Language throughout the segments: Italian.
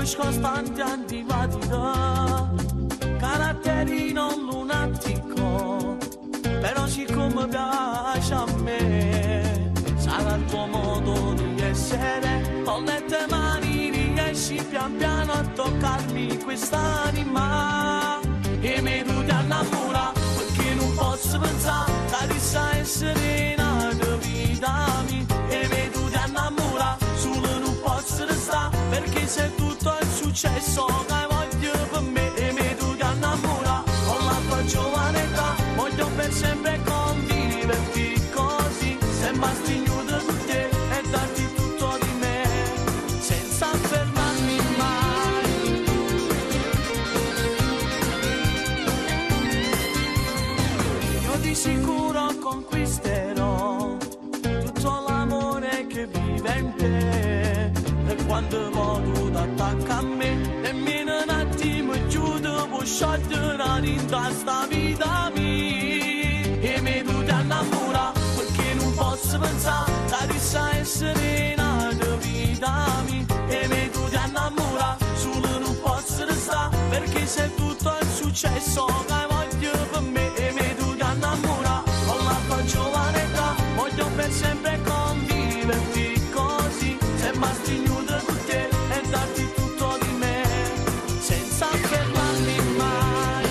costanti antipatica, caratteri non lunatico, però siccome piace a me, sarà il tuo modo di essere, con le tue mani riesci pian piano a toccarmi quest'anima, e mi tu ti innamora, perché non posso pensare, carissa e serena di vita mia, e mi tu ti innamora, solo non posso restare, perché sei tutto il successo che voglio per me, e mi tu ti innamora, con la tua giovane età, voglio per sempre conviverti così, sembra stignuto di te e darti tutto di me, senza fermarmi mai. Io di sicuro conquisterò tutto l'amore che vive in te, e quando tu t'attacca a me, nemmeno un attimo chiudo, può sciogliere in sta vita mia, e mi tu ti innamora, perché non posso pensare, carissa e serena di vita mia, e mi tu ti innamora, solo non posso restare, perché sei tutto il successo che voglio per me, e mi tu ti innamora, con la tua giovane età, voglio per sempre conviverti così, sembra stignuto di te e darti tutto di me, senza fermarmi mai.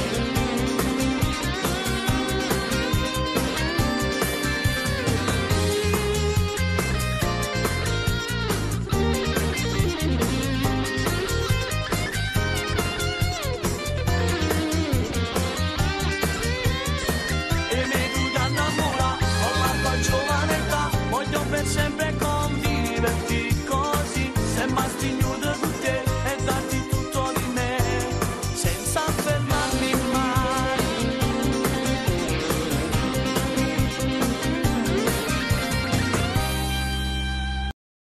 E mi tu ti innamora, con la tua giovane età, voglio per sempre conviverti così, sembra stignuto